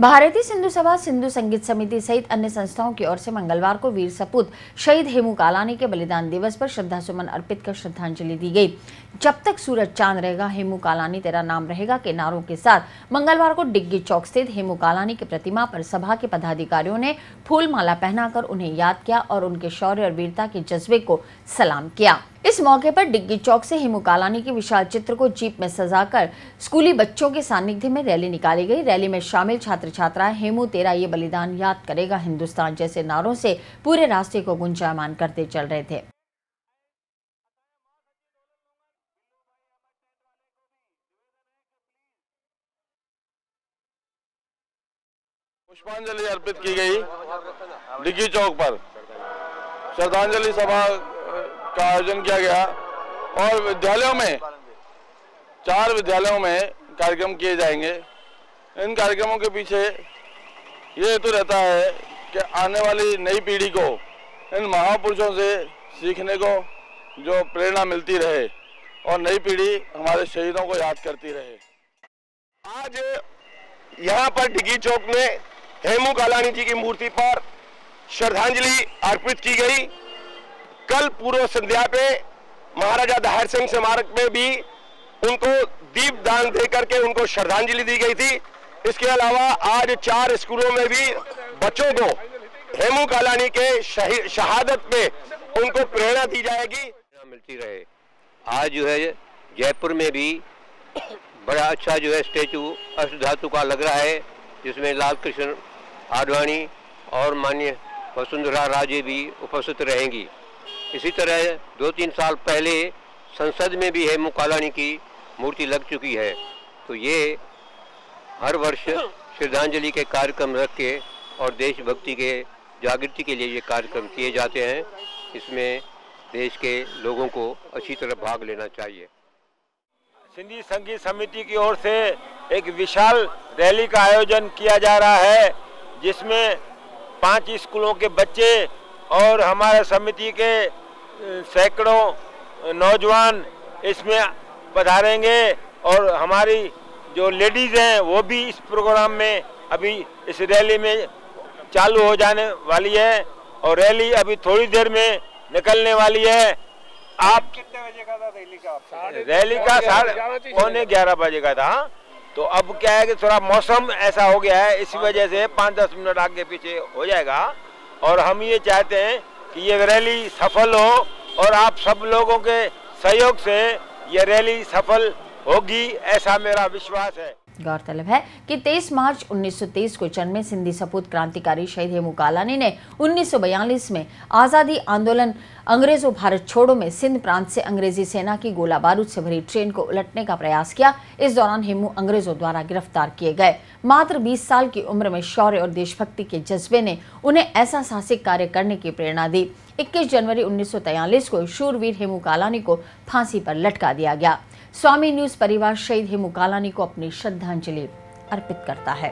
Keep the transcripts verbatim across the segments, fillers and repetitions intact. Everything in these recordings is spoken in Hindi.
भारतीय सिंधु सभा, सिंधु संगीत समिति सहित अन्य संस्थाओं की ओर से मंगलवार को वीर सपूत शहीद हेमू कालानी के बलिदान दिवस पर श्रद्धासुमन अर्पित कर श्रद्धांजलि दी गई। जब तक सूरज चांद रहेगा, हेमू कालानी तेरा नाम रहेगा के नारों के साथ मंगलवार को डिग्गी चौक स्थित हेमू कालानी की प्रतिमा पर सभा के पदाधिकारियों ने फूल माला पहनाकर उन्हें याद किया और उनके शौर्य और वीरता के जज्बे को सलाम किया। इस मौके पर डिग्गी चौक से हेमू कालानी के विशाल चित्र को जीप में सजाकर स्कूली बच्चों के सानिध्य में रैली निकाली गई। रैली में शामिल छात्र छात्राएं हेमू तेरा ये बलिदान याद करेगा हिंदुस्तान जैसे नारों से पूरे रास्ते को गुंजायमान करते चल रहे थे। पुष्पांजलि अर्पित की गई डिग्गी चौक पर। श्रद्धांजलि सभा का आयोजन किया गया और विद्यालयों में चार विद्यालयों में कार्यक्रम किए जाएंगे। इन कार्यक्रमों के पीछे ये हेतु रहता है कि आने वाली नई पीढ़ी को इन महापुरुषों से सीखने को जो प्रेरणा मिलती रहे और नई पीढ़ी हमारे शहीदों को याद करती रहे। आज यहाँ पर डिग्गी चौक में हेमू कालानी जी की मूर्ति पर श्रद्धांजलि अर्पित की गई। कल पूर्व संध्या पे महाराजा दाहिर सिंह स्मारक में भी उनको दीप दान दे करके उनको श्रद्धांजलि दी गई थी। इसके अलावा आज चार स्कूलों में भी बच्चों को हेमू कालानी के शहादत में उनको प्रेरणा दी जाएगी, मिलती रहे। आज जो है जयपुर में भी बड़ा अच्छा जो है स्टेचू अष्ट धातु का लग रहा है, जिसमें लाल कृष्ण आडवाणी और माननीय वसुंधरा राजे भी उपस्थित रहेंगी। इसी तरह दो तीन साल पहले संसद में भी हेमू कालानी की मूर्ति लग चुकी है। तो ये हर वर्ष श्रद्धांजलि के कार्यक्रम रख के और देशभक्ति के जागृति के लिए ये कार्यक्रम किए जाते हैं। इसमें देश के लोगों को अच्छी तरह भाग लेना चाहिए। सिंधी संगीत समिति की ओर से एक विशाल रैली का आयोजन किया जा रहा है, जिसमें पांच स्कूलों के बच्चे और हमारे समिति के सैकड़ों नौजवान इसमें पधारेंगे और हमारी जो लेडीज़ हैं वो भी इस प्रोग्राम में अभी इस रैली में चालू हो जाने वाली है और रैली अभी थोड़ी देर में निकलने वाली है। आप कितने बजे का था रैली का? रैली का साढ़े पौने ग्यारह बजे का था। तो अब क्या है कि थोड़ा मौसम ऐसा हो गया है, इसी वजह से पाँच दस मिनट आगे पीछे हो जाएगा और हम ये चाहते हैं कि ये रैली सफल हो और आप सब लोगों के सहयोग से ये रैली सफल होगी, ऐसा मेरा विश्वास है। गौरतलब है कि तेईस मार्च उन्नीस सौ तेईस को जन्मे सिंधी सपूत क्रांतिकारी शहीद हेमू कालानी ने उन्नीस सौ बयालीस में आज़ादी आंदोलन अंग्रेजों भारत छोड़ो में सिंध प्रांत से अंग्रेजी सेना की गोला बारूद से भरी ट्रेन को उलटने का प्रयास किया। इस दौरान हेमू अंग्रेजों द्वारा गिरफ्तार किए गए। मात्र बीस साल की उम्र में शौर्य और देशभक्ति के जज्बे ने उन्हें ऐसा साहसिक कार्य करने की प्रेरणा दी। इक्कीस जनवरी उन्नीस सौ तैंतालीस को शूरवीर हेमू कालानी को फांसी पर लटका दिया गया। स्वामी न्यूज परिवार शहीद हेमू कालानी को अपनी श्रद्धांजलि अर्पित करता है।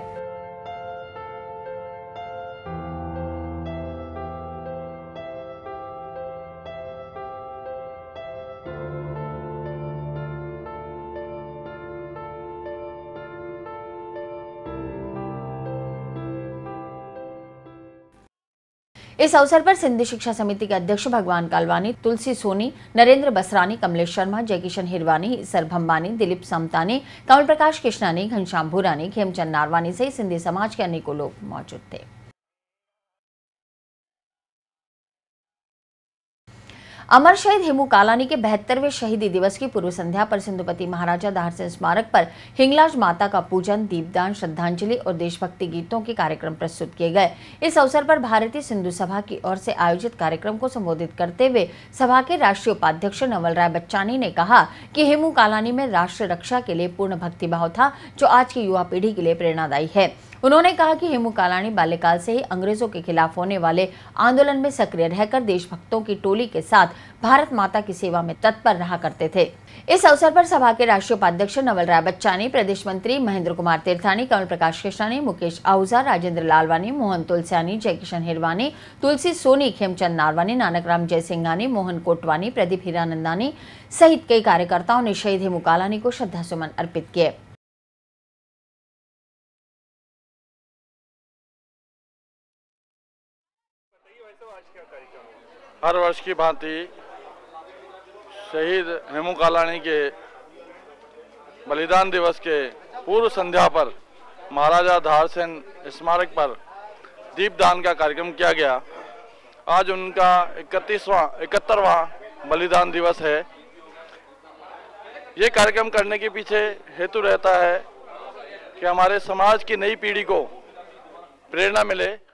इस अवसर पर सिंधी शिक्षा समिति के अध्यक्ष भगवान कालवानी, तुलसी सोनी, नरेंद्र बसरानी, कमलेश शर्मा, जयकिशन हिरवानी, सर भंबानी, दिलीप समतानी, कमल प्रकाश कृष्णानी, घनश्याम भूरानी, खेमचंद नारवानी सहित सिंधी समाज के अनेकों लोग मौजूद थे। अमर शहीद हेमू कालानी के बहत्तरवें शहीदी दिवस की पूर्व संध्या पर सिंधुपति महाराजा दाहिर सिंह स्मारक पर हिंगलाज माता का पूजन, दीपदान, श्रद्धांजलि और देशभक्ति गीतों के कार्यक्रम प्रस्तुत किए गए। इस अवसर पर भारतीय सिंधु सभा की ओर से आयोजित कार्यक्रम को संबोधित करते हुए सभा के राष्ट्रीय उपाध्यक्ष नवल राय बच्चानी ने कहा कि हेमू कालानी में राष्ट्र रक्षा के लिए पूर्ण भक्तिभाव था, जो आज की युवा पीढ़ी के लिए प्रेरणादायी है। उन्होंने कहा कि हेमू कालानी बाल्यकाल से ही अंग्रेजों के खिलाफ होने वाले आंदोलन में सक्रिय रहकर देशभक्तों की टोली के साथ भारत माता की सेवा में तत्पर रहा करते थे। इस अवसर पर सभा के राष्ट्रीय उपाध्यक्ष नवल राय बच्चानी, प्रदेश मंत्री महेंद्र कुमार तीर्थानी, कमल प्रकाश कृष्णानी, मुकेश आहूजा, राजेंद्र लालवानी, मोहन तुलसियानी, जयकिशन हिरवानी, तुलसी सोनी, खेमचंद नारवानी, नानकराम जयसिंघानी, मोहन कोटवानी, प्रदीप हीरानंदानी सहित कई कार्यकर्ताओं ने शहीद हेमू कालानी को श्रद्धासुमन अर्पित किए। हर वर्ष की भांति शहीद हेमू कालानी के बलिदान दिवस के पूर्व संध्या पर महाराजा धारसेन स्मारक पर दीपदान का कार्यक्रम किया गया। आज उनका इकतीसवां इकहत्तरवां बलिदान दिवस है। ये कार्यक्रम करने के पीछे हेतु रहता है कि हमारे समाज की नई पीढ़ी को प्रेरणा मिले